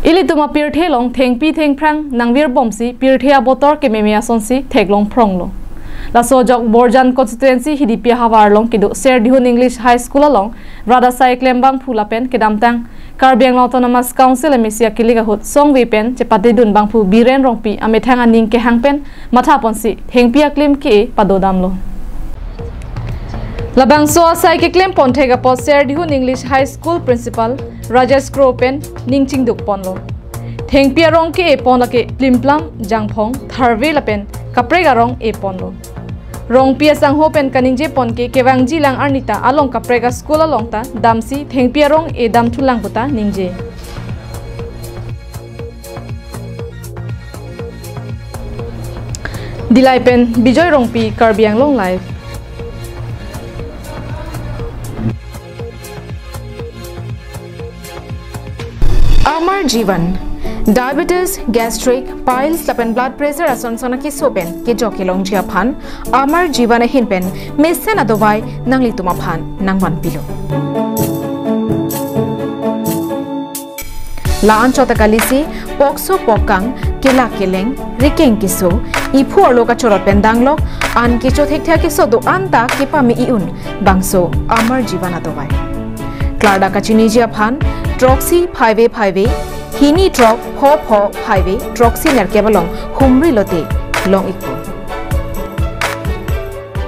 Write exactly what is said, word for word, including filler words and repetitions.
Ili tuma pirthe long thengpi thengprang nangvir bomsi pirthea botor ke memia sonsi theklong pronglo. La sojok Borjan constituency hidipia hawar long kidu Serdihun English High School along Rada Sai Klembang Phulapen kedamtang Karbiang Autonomous Council emisia kiliga hut songwi pen cepati dun bangpu biren rongpi amethang aning ke hangpen mathaponsi thengpi aklim ke padodamlo. Labang so asai ke claim ponthega po Serdihun English High School principal Rajesh Kropen ningching duk ponlo. Thengpi rong ke pon lake plimplam jangphong tharve lapen kaprega rong e ponlo. Rong pia sang hopen kaningje pon ke kewangji lang arnita along kaprega school along ta damsi thengpi rong e dam thulang buta ningje. Dilai pen bijoy rong pi Karbiang long live. Amar Jivan Diabetes, gastric, piles, lapen blood pressure ason sona ki sopen ke joke long jia phan Amar Jivan hin pen mesen adovai nangli tuma phan nangwan pilo la anchota kalisi pokso pokang kela keleng rikeng kiso ipu aloka chorot pen danglok an ke chothek thya ke so do anta ke pami iun bangso Amar Jivan adovai Klarda kachini jia phan Troxy five A five A Hini Drop Ho Ho five A Troxy ner kebalong humri lote long ikpo